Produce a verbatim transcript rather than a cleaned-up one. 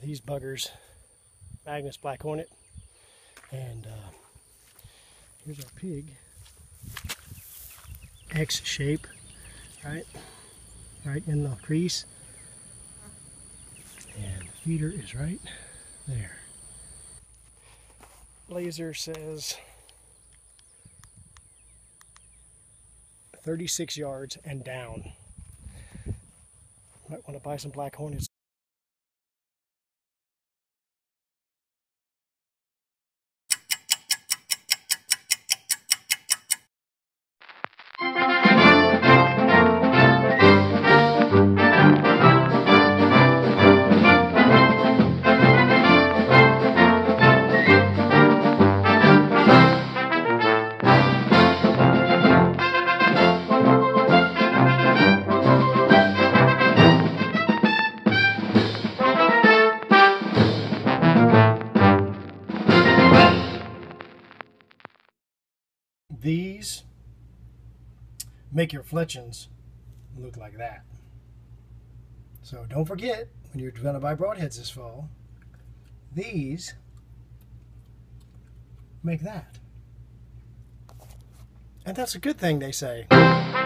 these buggers, Magnus Black Hornet, and uh, here's our pig. X shape, right? Right in the crease. And the feeder is right there. Laser says thirty-six yards and down. Might want to buy some Black Hornets. These make your fletchings look like that. So don't forget, when you're trying to buy broadheads this fall, these make that. And that's a good thing, they say.